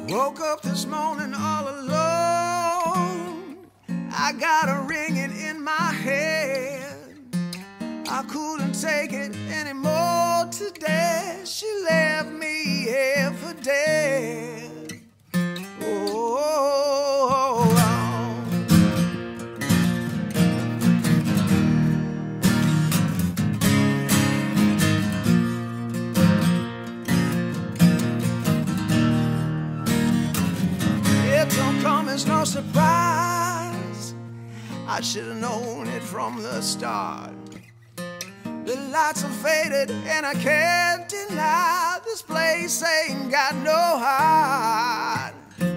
Woke up this morning all alone. I got a ringing in my head. I couldn't take it anymore today. She left me here for dead. Oh, oh, oh. It don't come as no surprise. I should have known it from the start. The lights are faded and I can't deny this place ain't got no heart.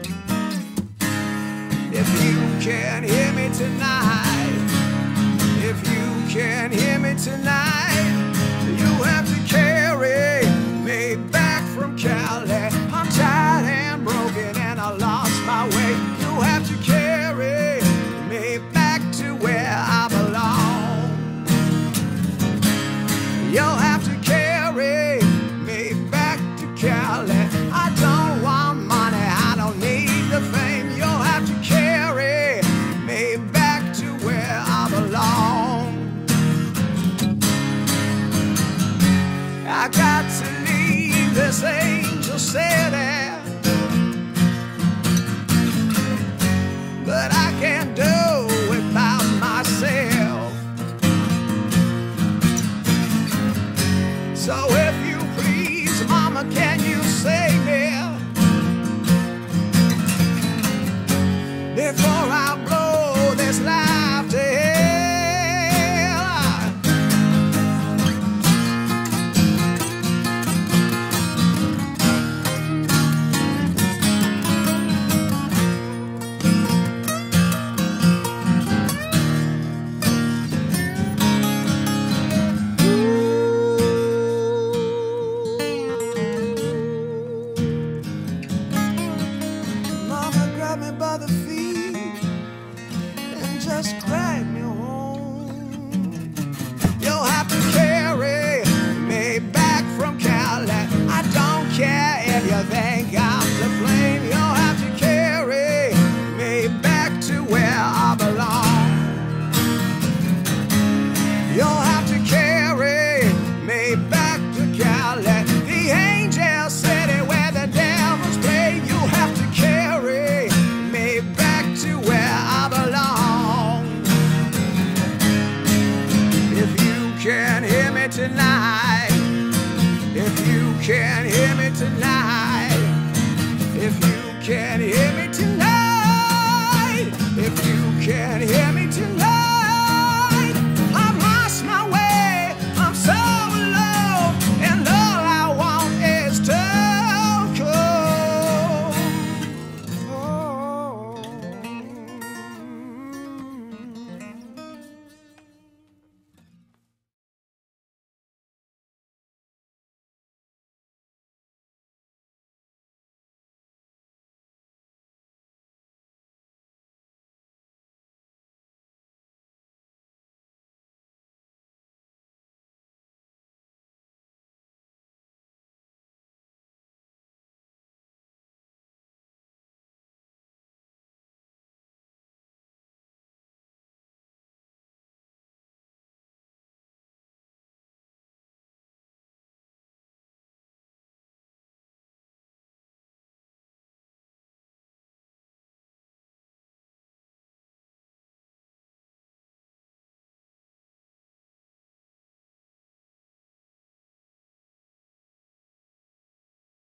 If you can hear me tonight, if you can hear me tonight, you have to carry me back from Cali. I'm tired and broken and I lost my way. You have to carry me back to where I belong. You'll have to carry me back to Cali. I don't want money, I don't need the fame. You'll have to carry me back to where I belong. I got to leave this angel city, but I can't do without myself. So if you please, mama, can you save me before I blow this life to hell? Me by the feet and just drag me home. You'll have to carry me back from Cali. I don't care if you think I'm to blame. You'll have to carry me back to where I belong. You'll have to carry me back to Cali, the angel city where the devils play. You have to carry me back to where I belong. If you can hear me tonight, if you can hear me tonight, if you can hear